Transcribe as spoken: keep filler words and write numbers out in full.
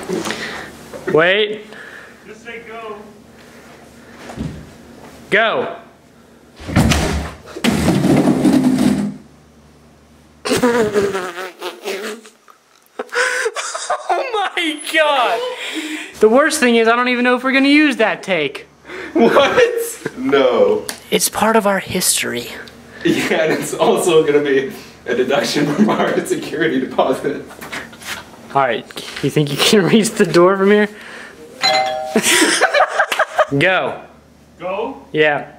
Wait. Just say go. Go. Oh my god! The worst thing is I don't even know if we're gonna use that take. What? No. It's part of our history. Yeah, and it's also gonna be a deduction from our security deposit. Alright, you think you can reach the door from here? Go. Go? Yeah.